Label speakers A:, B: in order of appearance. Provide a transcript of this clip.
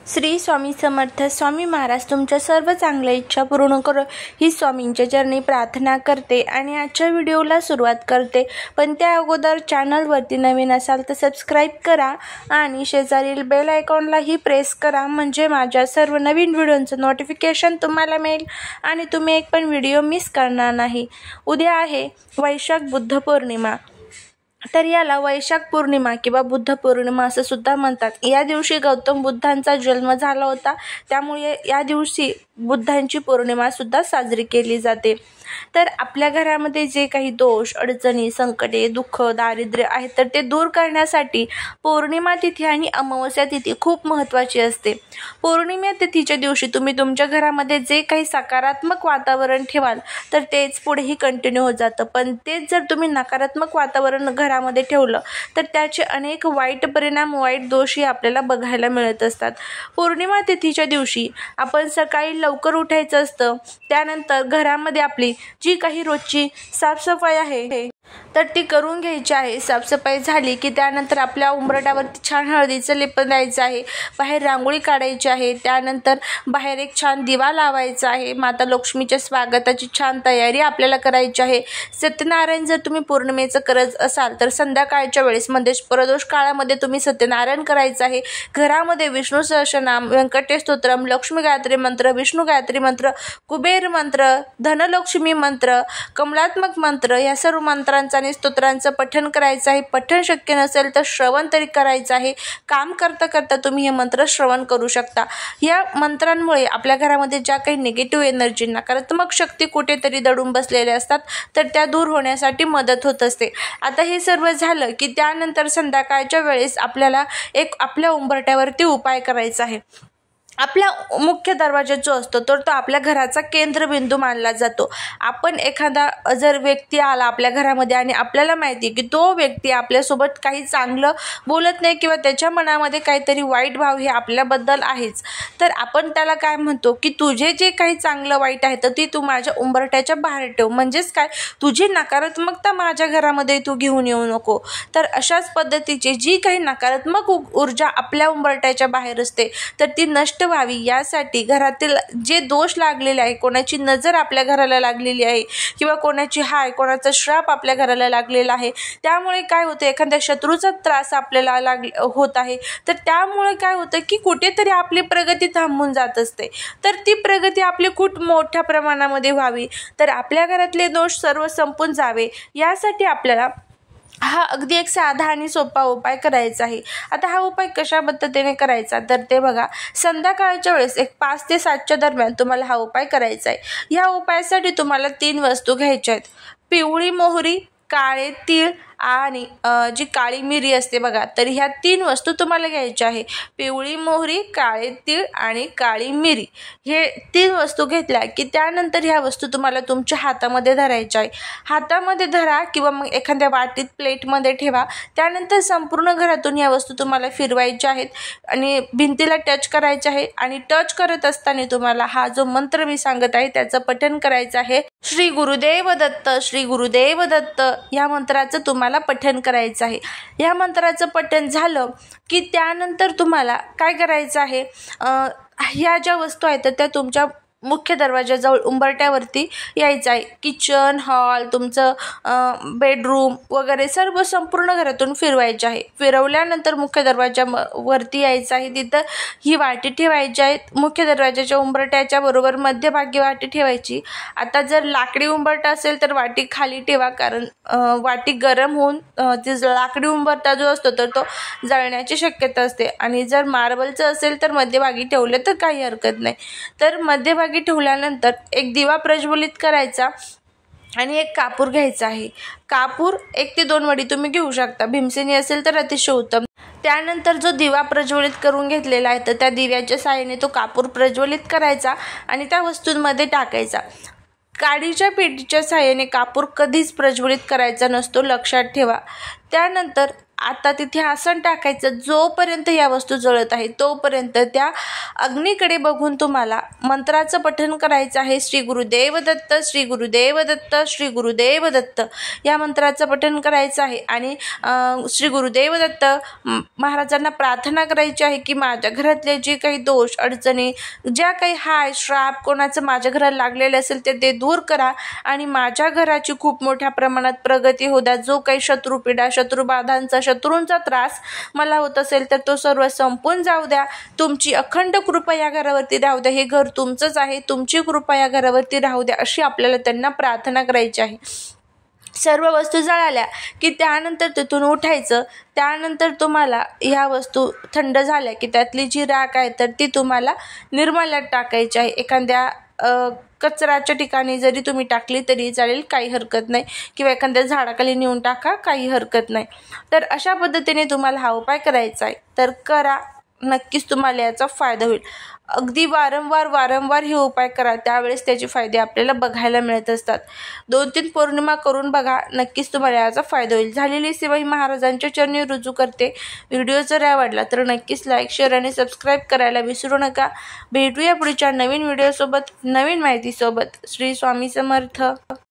A: श्री स्वामी समर्थ. स्वामी महाराज तुमच्या सर्व चांगल्या इच्छा पूर्ण करो ही स्वामींच्या चरणी प्रार्थना करते आणि आजच्या व्हिडिओला सुरुवात करते. पण त्या अगोदर चॅनलवरती नवीन असाल तर सबस्क्राईब करा आणि शेजारील बेल आयकॉनलाही प्रेस करा, म्हणजे माझ्या सर्व नवीन व्हिडिओंचं नोटिफिकेशन तुम्हाला मिळेल आणि तुम्ही एक पण व्हिडिओ मिस करणार नाही. उद्या आहे वैशाख बुद्ध पौर्णिमा. तर याला वैशाख पौर्णिमा किंवा बुद्ध पौर्णिमा असं सुद्धा म्हणतात. या दिवशी गौतम बुद्धांचा जन्म झाला होता, त्यामुळे या दिवशी बुद्धांची पौर्णिमा सुद्धा साजरी केली जाते. तर आपल्या घरामध्ये जे काही दोष, अडचणी, संकटे, दुःख, दारिद्र्य आहेत तर ते दूर करण्यासाठी पौर्णिमा तिथी आणि अमावस्या तिथी खूप महत्त्वाची असते. पौर्णिमा तिथीच्या दिवशी तुम्ही तुमच्या घरामध्ये जे काही सकारात्मक वातावरण ठेवाल तर तेच पुढेही कंटिन्यू होत जातं. पण तेच जर तुम्ही नकारात्मक वातावरण घरामध्ये ठेवलं तर त्याचे अनेक वाईट परिणाम, वाईट दोषही आपल्याला बघायला मिळत असतात. पौर्णिमा तिथीच्या दिवशी आपण सकाळी लवकर उठायचं असतं. त्यानंतर घरामध्ये आपली जी काही रोजची साफसफाई आहे तर ती करून घ्यायची आहे. साफसफाई झाली की त्यानंतर आपल्या उंबरठ्यावरती छान हळदीचं लेपन द्यायचं आहे. बाहेर रांगोळी काढायची आहे. त्यानंतर बाहेर एक छान दिवा लावायचा आहे. माता लक्ष्मीच्या स्वागताची छान तयारी आपल्याला करायची आहे. सत्यनारायण जर तुम्ही पौर्णिमेचं करत असाल तर संध्याकाळच्या वेळेस म्हणजे प्रदोष काळामध्ये तुम्ही सत्यनारायण करायचं आहे. घरामध्ये विष्णू सहस्रनाम, व्यंकटेश स्तोत्रम, लक्ष्मी गायत्री मंत्र, विष्णू गायत्री मंत्र, कुबेर मंत्र, धनलक्ष्मी मंत्र, कमलात्मक मंत्र या सर्व मंत्रांचं आणि स्तोत्रांचं पठण करायचं आहे. पठण शक्य नसेल तर श्रवण तरी करायचं आहे. काम करता करता तुम्ही हे मंत्र श्रवण करू शकता. या मंत्रांमुळे आपल्या घरामध्ये ज्या काही निगेटिव्ह एनर्जी, नकारात्मक शक्ती कुठेतरी दडून बसलेल्या असतात तर त्या दूर होण्यासाठी मदत होत असते. आता हे सर्व झालं की त्यानंतर संध्याकाळच्या वेळेस आपल्याला एक आपल्या उंबरठ्यावरती उपाय करायचा आहे. आपला मुख्य दरवाजा जो असतो तर तो आपल्या घराचा केंद्रबिंदू मानला जातो. आपण एखादा जर व्यक्ती आला आपल्या घरामध्ये आणि आपल्याला माहिती आहे की तो व्यक्ती आपल्यासोबत काही चांगलं बोलत नाही किंवा त्याच्या मनामध्ये काहीतरी वाईट भाव हे आपल्याबद्दल आहेच, तर आपण त्याला काय म्हणतो की तुझे जे काही चांगलं वाईट आहे तर ती तू माझ्या उंबरठ्याच्या बाहेर ठेव. म्हणजेच काय, तुझी नकारात्मकता माझ्या घरामध्ये तू घेऊन येऊ नको. तर अशाच पद्धतीची जी काही नकारात्मक ऊर्जा आपल्या उंबरठ्याच्या बाहेर असते तर ती नष्ट व्हावी यासाठी घरातील जे दोष लागलेले आहे, कोणाची नजर आपल्या घराला लागलेली आहे किंवा कोणाची हाय, कोणाचा श्राप आपल्या घराला लागलेला आहे, त्यामुळे काय होतं, एखाद्या शत्रूचा त्रास आपल्याला होत आहे तर त्यामुळे काय होतं की कुठेतरी आपली प्रगती थांबून जात असते. तर ती प्रगती आपली खूप मोठ्या प्रमाणामध्ये व्हावी, तर आपल्या घरातले दोष सर्व संपून जावे यासाठी आपल्याला हा अगदी एक साधा आणि सोपा उपाय करायचा आहे. आता हा उपाय कशा पद्धतीने करायचा तर ते बघा, संध्याकाळच्या वेळेस एक 5 ते 7च्या दरम्यान तुम्हाला हा उपाय करायचा आहे. या उपायासाठी तुम्हाला 3 वस्तू घ्यायच्या आहेत. पिवळी मोहरी, काळे तीळ आणि जी काळी मिरी असते बघा, तर ह्या 3 वस्तू तुम्हाला घ्यायच्या आहे. पिवळी मोहरी, काळे तीळ आणि काळी मिरी हे 3 वस्तू घेतल्या की त्यानंतर ह्या वस्तू तुम्हाला तुमच्या हातामध्ये धरायच्या आहे. हातामध्ये धरा किंवा मग एखाद्या वाटीत, प्लेटमध्ये ठेवा. त्यानंतर संपूर्ण घरातून ह्या वस्तू तुम्हाला फिरवायच्या आहेत आणि भिंतीला टच करायचे आहे आणि टच करत असताना तुम्हाला हा जो मंत्र मी सांगत आहे त्याचं पठण करायचं आहे. श्री गुरुदेव दत्त, श्री गुरुदेव दत्त या मंत्राचं तुम्हाला पठण करायचं आहे. या मंत्राचं पठण झालं की त्यानंतर तुम्हाला काय करायचं आहे, ह्या ज्या वस्तू आहेत त्या तुमच्या मुख्य दरवाजाजवळ उंबरठ्यावरती यायचं आहे. किचन, हॉल, तुमचं बेडरूम वगैरे सर्व संपूर्ण घरातून फिरवायचे आहे. फिरवल्यानंतर मुख्य दरवाजावरती यायचं आहे. तिथं ही वाटी ठेवायची आहे. मुख्य दरवाजाच्या उंबरठ्याच्या बरोबर मध्यभागी वाटी ठेवायची. आता जर लाकडी उंबरठा असेल तर वाटी खाली ठेवा, कारण वाटी गरम होऊन ती लाकडी उंबरठा जो असतो तर तो जळण्याची शक्यता असते. आणि जर मार्बलचं असेल तर मध्यभागी ठेवलं तर काही हरकत नाही. तर मध्यभागी ठेवल्यानंतर एक दिवा प्रज्वलित करायचा आणि एक कापूर घ्यायचा आहे. कापूर 1 ते 2 वडी तुम्ही घेऊ शकता. भीमसेनी असेल तर अतिशय उत्तम. त्यानंतर जो दिवा प्रज्वलित करून घेतलेला आहे तर त्या दिव्याच्या साहाय्याने तो कापूर प्रज्वलित करायचा आणि त्या वस्तूंमध्ये टाकायचा. काडीच्या पेटीच्या साहाय्याने कापूर कधीच प्रज्वलित करायचा नसतो, लक्षात ठेवा. त्यानंतर आता तिथे आसन टाकायचं. जोपर्यंत या वस्तू जळत आहे तोपर्यंत त्या अग्नीकडे बघून तुम्हाला मंत्राचं पठण करायचं आहे. श्री गुरुदेव दत्त, श्री गुरुदेव दत्त, श्री गुरुदेव दत्त या मंत्राचं पठण करायचं आहे. आणि श्री गुरुदेव दत्त महाराजांना प्रार्थना करायची आहे की माझ्या घरातले जे काही दोष अडचणी ज्या काही हाय श्राप कोणाचं माझ्या घराला लागलेले असेल ते दूर करा आणि माझ्या घराची खूप मोठ्या प्रमाणात प्रगती होऊ द्या. जो काही शत्रुपीडा शत्रुबाधांचा शत्रूंचा त्रास मला होत असेल तर तो सर्व संपून जाऊ द्या. तुमची अखंड कृपा या घरावरती राहू द्या. हे घर तुमचंच आहे, तुमची कृपा या घरावरती राहू द्या अशी आपल्याला त्यांना प्रार्थना करायची आहे. सर्व वस्तू जळाल्या की त्यानंतर तिथून उठायचं. त्यानंतर तुम्हाला ह्या वस्तू थंड झाल्या की त्यातली जी राख आहे तर ती तुम्हाला निर्मल्यात टाकायची आहे. एखाद्या कचऱ्याच्या ठिकाणी जरी तुम्ही टाकली तरी चालेल, काही हरकत नाही, किंवा एखाद्या झाडाखाली नेऊन टाका, काही हरकत नाही. तर अशा पद्धतीने तुम्हाला हा उपाय करायचा आहे. तर करा, नक्कीच तुम्हाला याचा फायदा होईल. अगदी वारंवार हे उपाय करा, त्यावेळेस त्याचे फायदे आपल्याला बघायला मिळत असतात. 2-3 पौर्णिमा करून बघा, नक्कीच तुम्हाला याचा फायदा होईल. झालेली सेवा ही महाराजांच्या चरणी रुजू करते. व्हिडिओ जर आवडला तर नक्कीच लाईक, शेअर आणि सबस्क्राईब करायला विसरू नका. भेटूया पुढच्या नवीन व्हिडिओसोबत, नवीन माहितीसोबत. श्री स्वामी समर्थ.